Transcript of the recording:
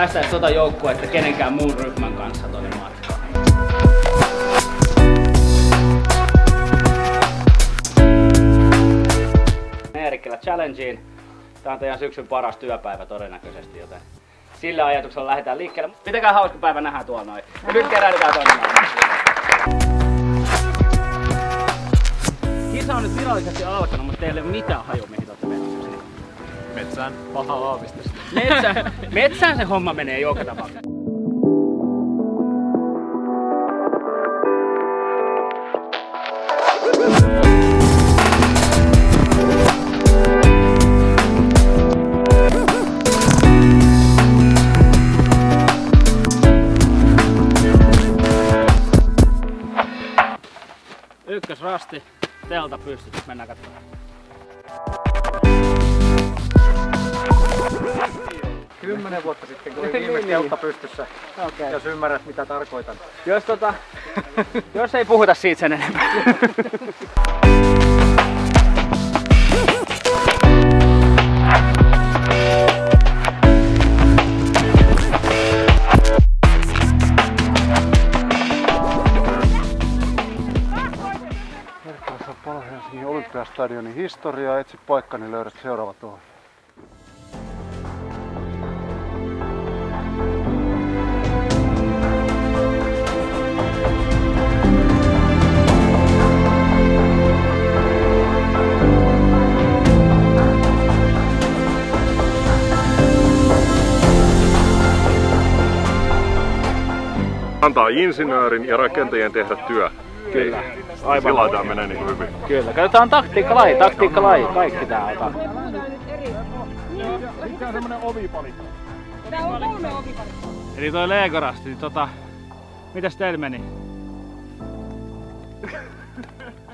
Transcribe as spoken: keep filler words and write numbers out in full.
päästäisi tota joukkuetta kenenkään muun ryhmän kanssa tonne matkaan. Eerikkilä Challengeen. Tää on teidän syksyn paras työpäivä todennäköisesti, joten sillä ajatuksella lähdetään liikkeelle. Pitäkää hauska päivä, nähdään tuolla noin. Ja nyt keräydetään tonne noin. Kisa on nyt virallisesti alkanut, mutta teillä ei ole mitään haju, mihin te olette menossa. Metsään. Paha aavistus. Metsään, metsään se homma menee joka tapauksessa. Ykkösrasti, telta pystytys, mennään katsomaan. Kymmenen vuotta sitten, kun oli viimeis teltta pystyssä, okay. Jos ymmärrät mitä tarkoitan. Jos, tota, jos ei puhuta siitä sen enempää. Verkkaassa on paljon Helsingin Olympiastadionin historiaa. Etsi paikka, niin löydät seuraava tuohon. Antaa insinöörin ja rakentajien tehdä työ. Kyllä. Aivan. Sillä tämä menee niin hyvin. Kyllä. Katsotaan taktiikkalaji, taktiikkalaji. Kaikki tää on. Mikä on semmonen ovipalikka? Tää on kolme ovipalikkaa. Eli toi Legorasti, tota, mitäs teillä meni?